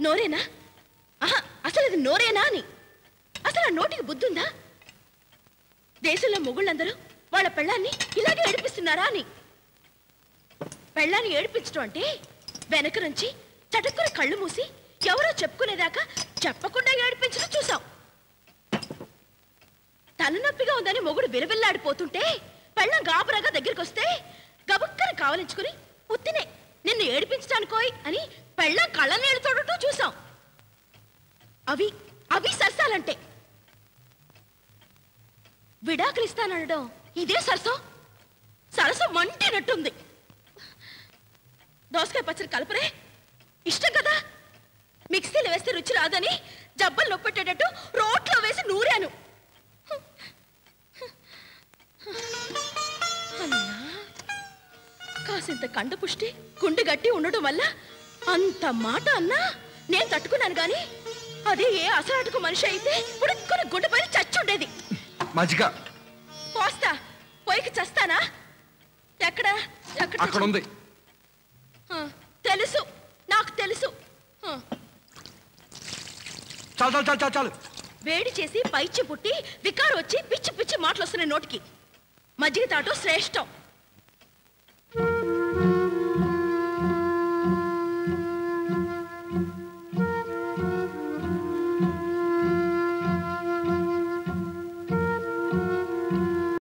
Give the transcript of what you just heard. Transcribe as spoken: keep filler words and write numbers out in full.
నోరేనా? ఆహా, అసలు అది నోరేనా అని. అసలు ఆ నోటికి బుద్ధుందా? దేశంలో మొగుళ్ళందరూ వాళ్ళ పెళ్ళాన్ని ఇలాగే ఏడిపిస్తున్నారా అని. పెళ్ళాన్ని ఏడిపించడం అంటే వెనక నుంచి చటుక్కున కళ్ళు మూసి ఎవరో చెప్పుకునేదాకా చెప్పకుండా ఏడిపించడం చూసాం. తలనొప్పిగా ఉందని మొగుడు విలవిల్లాడిపోతుంటే పెళ్ళం గాబరాగా దగ్గరికి వస్తే గబుక్కన కావలించుకుని ఉత్తినే నిన్ను ఏడిపించడానికోయ్ అని పెళ్ళం కళ్ళ నీళ్ళు తోడటం చూసాం. అవి అవి సరసాలంటే. విడాకులు ఇస్తానడం ఇదే సరసం. సరసం మంటినట్టుంది. దోసకాయ పచ్చడి కలపరే, ఇష్టం కదా. మిక్సీలో వేస్తే రుచి రాదని జబ్బలు నొప్పెట్టేటట్టు రోట్లో వేసి నూరాను. అన్నా, కాసింత కండ పుష్టి గుండె గట్టి ఉండడం వల్ల అంత మాట అన్నా నేను తట్టుకున్నాను గాని అదే ఏ అసలాటకు మనిషి అయితే పుడుక్కుని గుండెపై చచ్చుండేది. మజ్జిగ పోస్తా, పోయికి చస్తానా? ఎక్కడ అక్కడ ఉంది. తెలుసు, నాకు తెలుసు. చాలు చాలు చాలు చాలు చాలు. వేడి చేసి పైచి పుట్టి వికారు వచ్చి పిచ్చి పిచ్చి మాటలు వస్తున్నాయి నోటికి. మజ్జిగ తాటం శ్రేష్టం.